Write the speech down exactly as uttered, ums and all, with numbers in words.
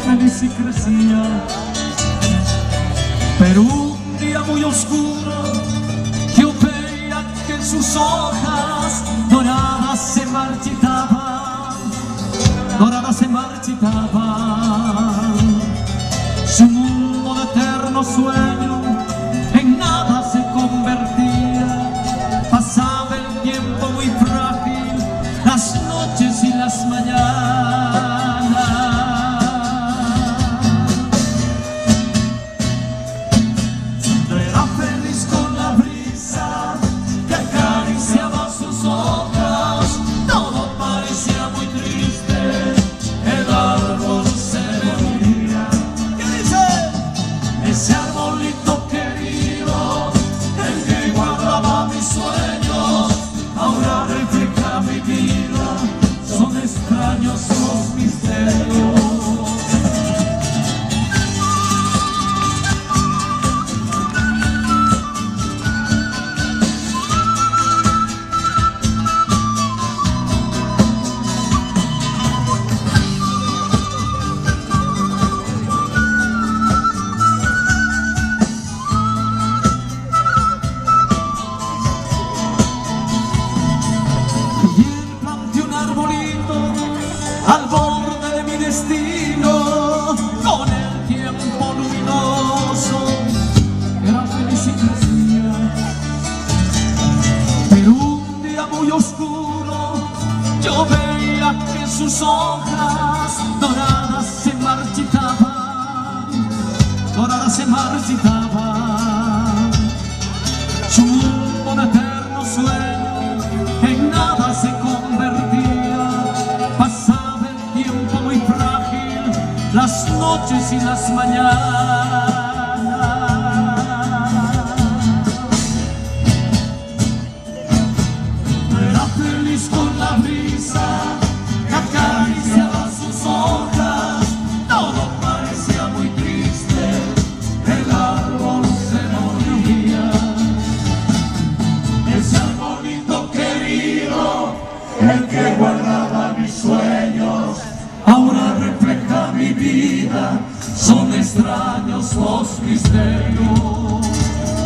feliz y crecía. Pero un día muy oscuro yo veía que sus hojas doradas se marchitaban, doradas se marchitaban. Su mundo de eterno sueño en nada se convertía. Pasaba el tiempo muy frágil, las noches y las mañanas. Siempre era feliz con la brisa que acariciaba sus hojas. Todo parecía muy triste, el árbol se moría. ¿Qué dice? Ese arbolito querido, el que guardaba mis sueños, ahora refleja mi vida. Son extraños los misterios. Al borde de mi destino, con el tiempo luminoso, era feliz y crecía. Pero un día muy oscuro, yo veía que sus hojas doradas se marchitaban, doradas se marchitaban. Su mundo de eterno sueño en nada se convertía. Pasaba el tiempo muy frágil, las noches y las mañanas. Era feliz con la brisa que acariciaba sus hojas. Todo parecía muy triste, el árbol se moría. Ese arbolito querido, el que guardaba mis sueños, ahora refleja mi vida. Son extraños los misterios.